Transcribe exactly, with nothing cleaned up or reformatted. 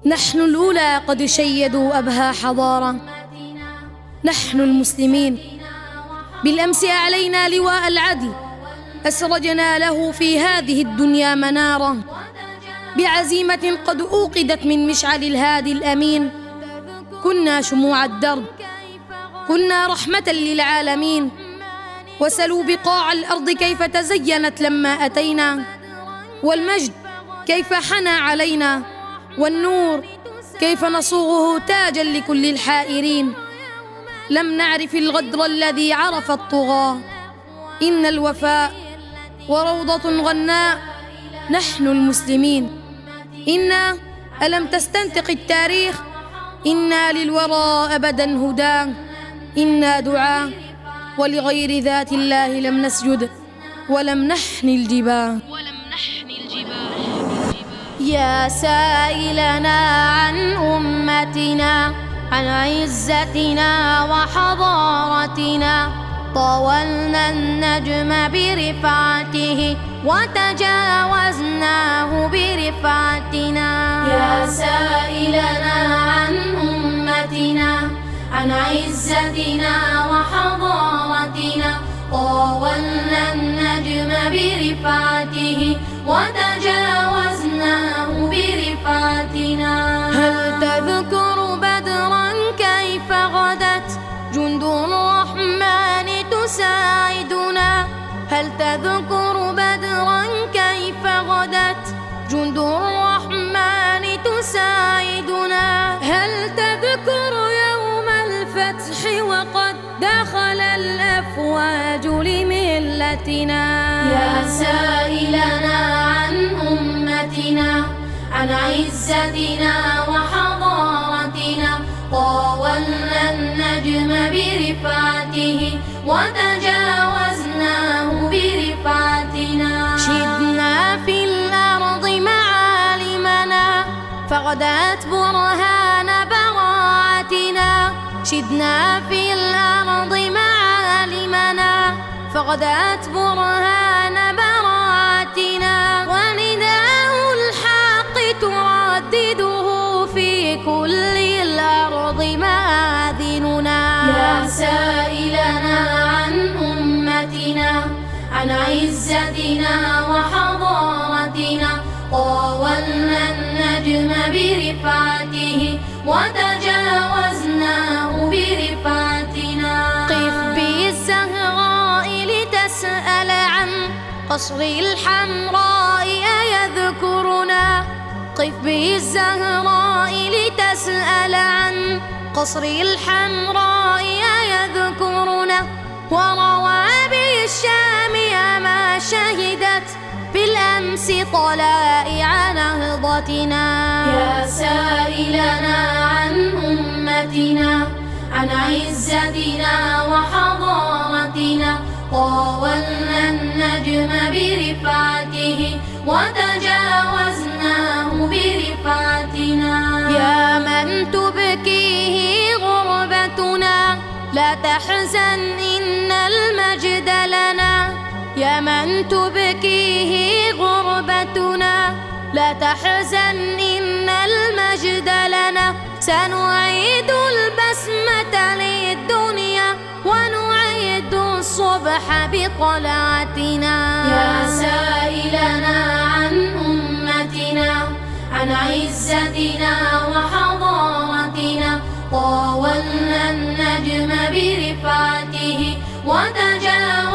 نحن الأولى قد شيدوا أبهى حضارة، نحن المسلمين بالأمس أعلينا لواء العدل، أسرجنا له في هذه الدنيا منارة، بعزيمة قد أوقدت من مشعل الهادي الأمين، كنا شموع الدرب، كنا رحمة للعالمين. وسلوا بقاع الأرض كيف تزينت لما أتينا، والمجد كيف حنى علينا، والنور كيف نصوغه تاجا لكل الحائرين. لم نعرف الغدر الذي عرف الطغاة، إن الوفاء وروضة غناء نحن المسلمين. إنا ألم تستنطق التاريخ، إنا للورى أبدا هدى، إنا دعاء ولغير ذات الله لم نسجد ولم نحن الجباه. يا سائلنا عن أمتنا، عن عزتنا وحضارتنا، طاولنا النجم برفعته وتجاوزناه برفعتنا. يا سائلنا عن أمتنا، عن عزتنا وحضارتنا، طاولنا النجم برفعته وتجاوزناه برفعتنا. هل تذكر بدرا كيف غدت جند الرحمن تساعدنا؟ هل تذكر بدرا كيف غدت جند الرحمن تساعدنا؟ هل تذكر يوم الفتح وقد دخل الأفواج لملتنا؟ يا سائلنا عن أمتنا، عن عزتنا وحضارتنا، طاولنا النجم برفعته وتجاوزناه برفعتنا. شدنا في الأرض معالمنا فغدت برهان براعتنا، شدنا في الأرض معالمنا فغدت برهان براعتنا، ونداء الحق تردده في كل الأرض مآذننا. يا سائلنا عن أمتنا، عن عزتنا وحضارتنا، طاولنا النجم برفعته وتجاوزناه برفعتنا. قف بالزهراء لتسأل عن قصر الحمراء أيذكرنا، قف بالزهراء لتسأل عن قصر الحمراء أيذكرنا، وروابي الشام ما شهدت بالأمس طلائع نهضتنا. يا سائلنا عن أمتنا، عن عزتنا وحضارتنا، طاولنا النجم برفعته وتجاوزناه برفعتنا. يا من تبكيه غربتنا لا تحزن إن المجد لنا، يا من تبكيه غربتنا لا تحزن إن المجد لنا، سنعيد البسمة للدنيا ونعيد الصبح بطلعتنا. يا سائلنا عن أمتنا، عن عزتنا وحضارتنا، طاولنا النجم برفعته وتجاوزناه